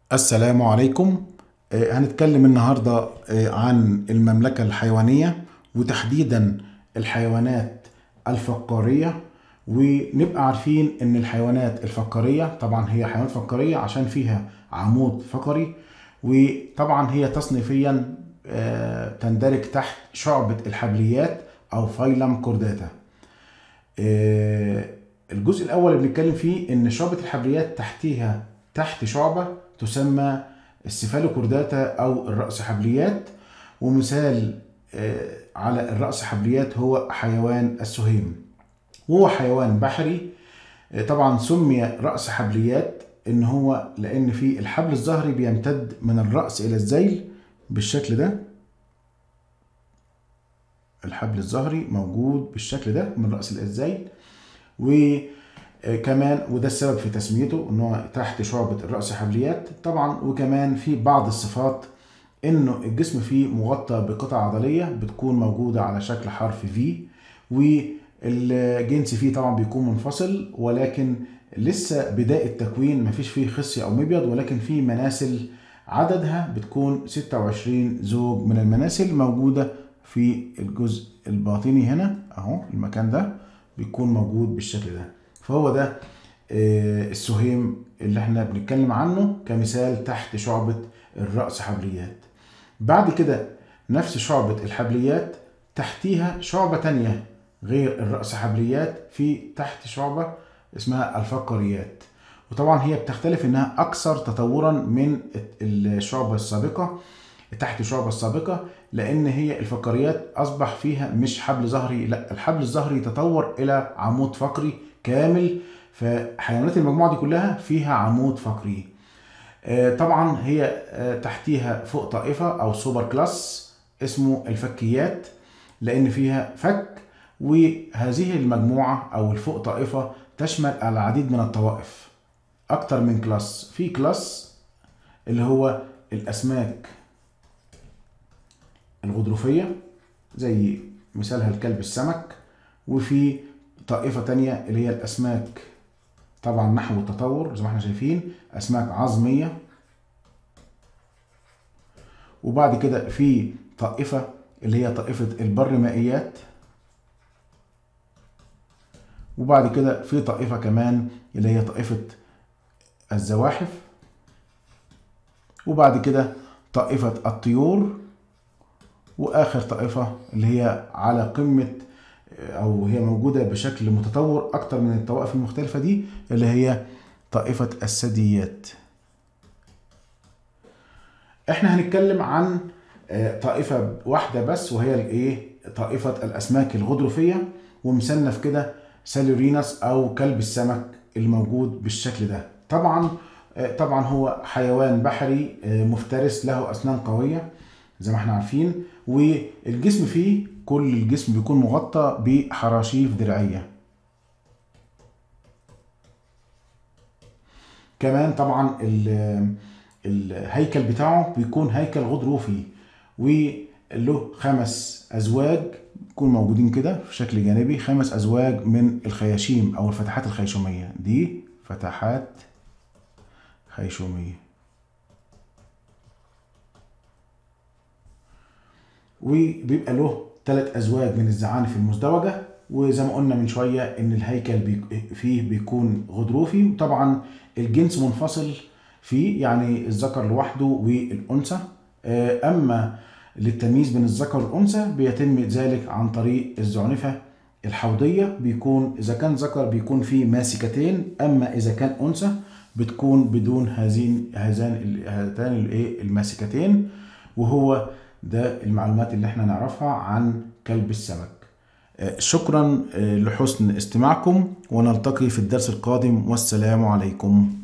السلام عليكم. هنتكلم النهاردة عن المملكة الحيوانية وتحديدا الحيوانات الفقارية. ونبقى عارفين ان الحيوانات الفقارية طبعا هي حيوانات فقارية عشان فيها عمود فقري، وطبعا هي تصنيفيا تندرج تحت شعبة الحبليات او فايلم كورداتا. الجزء الاول اللي بنتكلم فيه ان شعبة الحبليات تحت شعبة تسمى السيفالوكورداتا او الرأس حبليات. ومثال على الرأس حبليات هو حيوان السهيم، وهو حيوان بحري. طبعا سمي رأس حبليات ان هو لان في الحبل الظهري بيمتد من الرأس الى الذيل بالشكل ده. الحبل الظهري موجود بالشكل ده من الرأس الى الذيل، وكمان وده السبب في تسميته ان هو تحت شعبة الرأس حبليات طبعا. وكمان في بعض الصفات انه الجسم فيه مغطى بقطع عضلية بتكون موجودة على شكل حرف في، والجنس فيه طبعا بيكون منفصل، ولكن لسه بداية تكوين، مفيش فيه خصية او مبيض، ولكن فيه مناسل عددها بتكون 26 زوج من المناسل موجودة في الجزء الباطني هنا اهو. المكان ده بيكون موجود بالشكل ده. فهو ده السهيم اللي احنا بنتكلم عنه كمثال تحت شعبة الرأس حبليات. بعد كده نفس شعبة الحبليات تحتيها شعبة تانية غير الرأس حبليات، في تحت شعبة اسمها الفقاريات. وطبعا هي بتختلف انها اكثر تطورا من الشعبة السابقة، تحت الشعبة السابقة، لان هي الفقاريات اصبح فيها مش حبل ظهري، لا الحبل الظهري تطور الى عمود فقري كامل. فحيوانات المجموعة دي كلها فيها عمود فقري. طبعا هي تحتيها فوق طائفة او سوبر كلاس اسمه الفكيات، لان فيها فك. وهذه المجموعة او الفوق طائفة تشمل العديد من الطوائف، اكتر من كلاس. في كلاس اللي هو الاسماك الغضروفية زي مثالها الكلب السمك، وفي طائفة تانية اللي هي الاسماك طبعا نحو التطور زي ما احنا شايفين اسماك عظمية. وبعد كده في طائفة اللي هي طائفة البرمائيات. وبعد كده في طائفة كمان اللي هي طائفة الزواحف. وبعد كده طائفة الطيور. واخر طائفة اللي هي على قمة او هي موجودة بشكل متطور اكتر من الطوائف المختلفة دي اللي هي طائفة الثدييات. احنا هنتكلم عن طائفة واحدة بس، وهي الايه؟ طائفة الاسماك الغضروفية. ومصنف كده سالورينس او كلب السمك الموجود بالشكل ده. طبعا هو حيوان بحري مفترس له اسنان قوية زي ما احنا عارفين، والجسم فيه كل الجسم بيكون مغطى بحراشيف درعية. كمان طبعا الهيكل بتاعه بيكون هيكل غضروفي، وله 5 أزواج بيكون موجودين كده في شكل جانبي، 5 أزواج من الخياشيم أو الفتحات الخيشومية. دي فتحات خيشومية. وبيبقى له 3 أزواج من الزعانف المزدوجة. وزي ما قلنا من شوية إن الهيكل فيه بيكون غضروفي. وطبعا الجنس منفصل فيه، يعني الذكر لوحده والأنثى. أما للتمييز بين الذكر والأنثى بيتم ذلك عن طريق الزعنفة الحوضية. بيكون إذا كان ذكر بيكون فيه ماسكتين، أما إذا كان أنثى بتكون بدون هاتان الماسكتين. وهو ده المعلومات اللي احنا نعرفها عن كلب السمك. شكرا لحسن استماعكم، ونلتقي في الدرس القادم، والسلام عليكم.